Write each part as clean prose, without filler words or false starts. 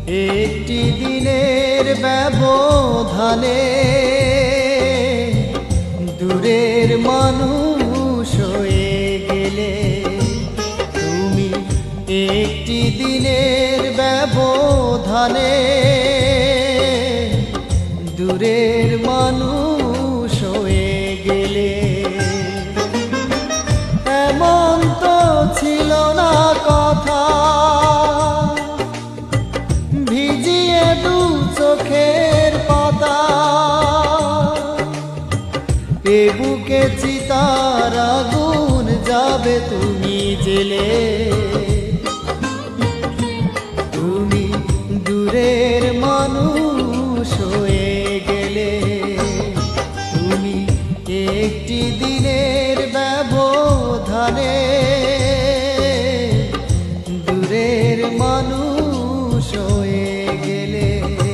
একটি দিনের ব্যবধানে দূরের মানুষ হয়ে গেলে তুমি। একটি দিনের ব্যবধানে দূরের মানুষ হয়ে গেলে। এমন তো ছিল না কথা ভিজিয়ে দু চোখের পাতা, এ বুকে চিতার আগুন যাবে তুমি জেলে। তুমি দূরের মানুষ হয়ে গেলে, তুমি একটি দিনের ব্যবধানে দূরের মানুষ হয়ে গেলে।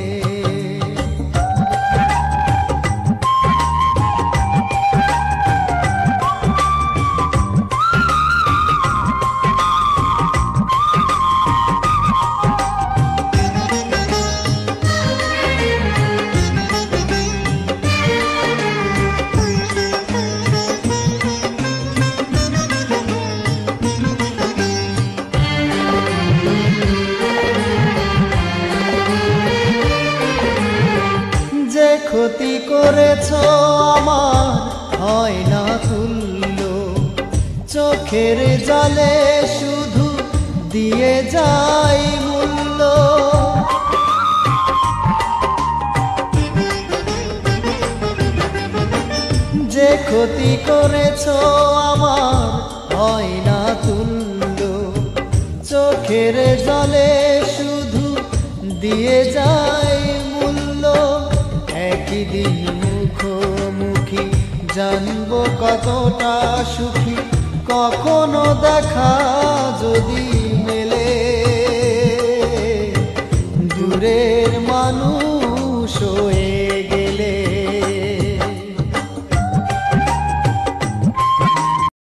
যে ক্ষতি করেছ আমার হয় না তুল্য, চোখের জলে শুধু দিয়ে যাই মূল্য। যে ক্ষতি করেছ আমার হয় না তুল্য, চোখের জলে শুধু দিয়ে যাই মূল্য। একই দিন মুখোমুখি জানবো কতটা সুখী, কখনো দেখা যদি মেলে। দূরের মানুষ